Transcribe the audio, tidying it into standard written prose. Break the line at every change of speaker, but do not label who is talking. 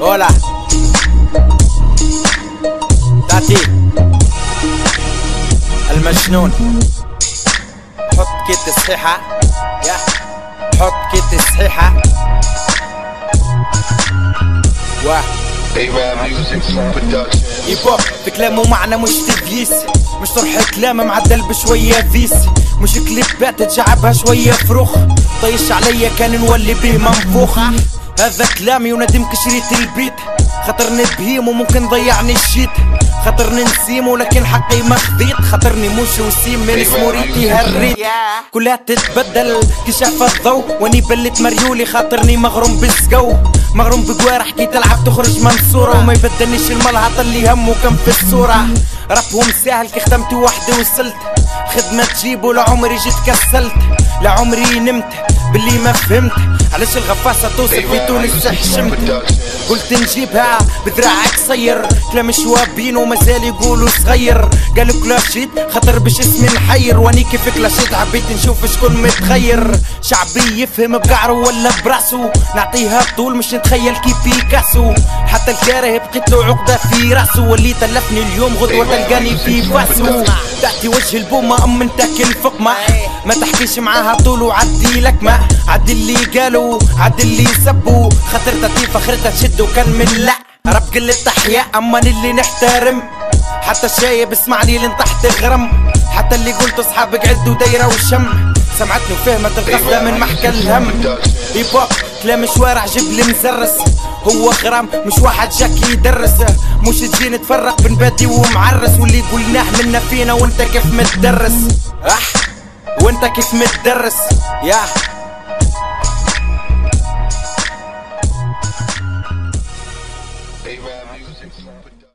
Hola تاتي المجنون. حط كيت صحيحة يا حط كيت صحيحة هيب هوب في كلامه معنى مش تفييس، مش طرح كلام معدل بشوية فيس، مش كليبات تجعبها شوية فروخ، طيش عليا كان نولي به منفوخ. هذا كلامي وندم كشريت البيت، خاطرني بهيم وممكن ضيعني الشيت، خاطرني نسيم ولكن حقي مخذيت، خاطرني موش وسيم من اسمه ريتي هالريت كلها تتبدل كي شاف الضو، واني بلت مريولي خاطرني مغروم بالسقو، مغروم بقوارح كي تلعب تخرج منصورة، وما يبدلنيش الملهط اللي همه كان في الصورة. رابهم ساهل كي خدمت وحدي وصلت، خدمة تجيبه لعمري جيت كسلت، لعمري نمت باللي ما فهمت علاش الغفاصة توصل في تونس حشمت. قلت نجيبها بذراعك قصير، كلام شوابين ومازال يقولوا صغير، قالوا كلاشيت خاطر باش اسمي نحير، واني كيف كلاشيت حبيت نشوف شكون متغير، شعبي يفهم بقعرو ولا براسو، نعطيها طول مش نتخيل كيف بيكاسو، حتى الكاره بقيت له عقدة في راسو، واللي تلفني اليوم غدوة تلقاني في فاسو، تحتي وجه البومة ام انت كل فقمة، ما تحكيش معاها طول وعدي لك ما عدي اللي قالوا عدي اللي سبوا، خاطر تاتي فخرتها تشد وكان من لا رب قل التحية امان اللي نحترم، حتى الشايب اسمعني لين تحت غرم، حتى اللي قلت اصحابك عدوا دايرة وشم، سمعتني وفهمت القصدة من محكى الهم. هيب هوب كلام شوارع جبل مزرس، هو غرام مش واحد جاك يدرس، مش تجي نتفرق بين بادي ومعرس، واللي قلناه منا فينا وانت كيف متدرس وانت كيف متدرس يا